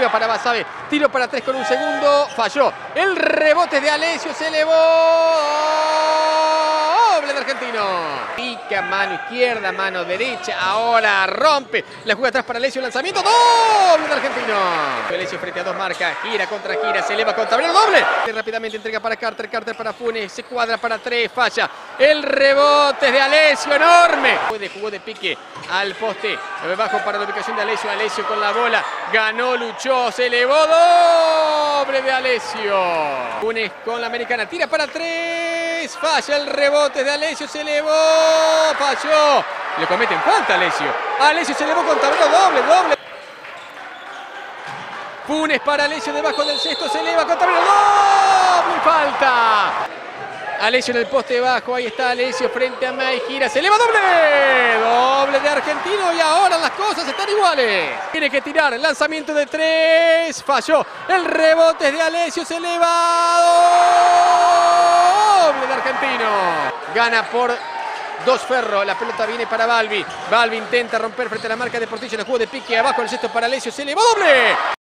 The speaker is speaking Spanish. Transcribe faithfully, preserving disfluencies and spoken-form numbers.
juega para Basabe. Tiro para tres con un segundo. Falló. El rebote de Alessio. Se elevó. Doble de Argentino. Pica, mano izquierda, mano derecha. Ahora rompe. La juega atrás para Alessio. Lanzamiento. Doble de Argentino. Alessio frente a dos marcas. Gira contra gira. Se eleva con tablero. Doble. Rápidamente entrega para Carter. Carter para Funes. Se cuadra para tres. Falla. El rebote de Alessio. Enorme. Puede jugó de pique al poste. Bajo para la ubicación de Alessio. Alessio con la bola. Ganó, luchó. Se elevó. Doble de Alessio. Funes con la americana. Tira para tres. Falla el rebote de Alessio. Se elevó. Falló. Le cometen falta a Alessio. Alessio se elevó con tablero. Doble, doble. Funes para Alessio debajo del cesto. Se eleva con tablero. Doble. Falta. Alessio en el poste bajo. Ahí está Alessio frente a May. Gira. Se eleva. Doble. Doble de Argentino. Y ahora las cosas están iguales. Tiene que tirar. Lanzamiento de tres. Falló. El rebote es de Alessio. Se eleva. Doble de Argentino. Gana por dos Ferro. La pelota viene para Balbi. Balbi intenta romper frente a la marca de Portillo en el juego de pique. Abajo el cesto para Alessio. Se elevó. Doble.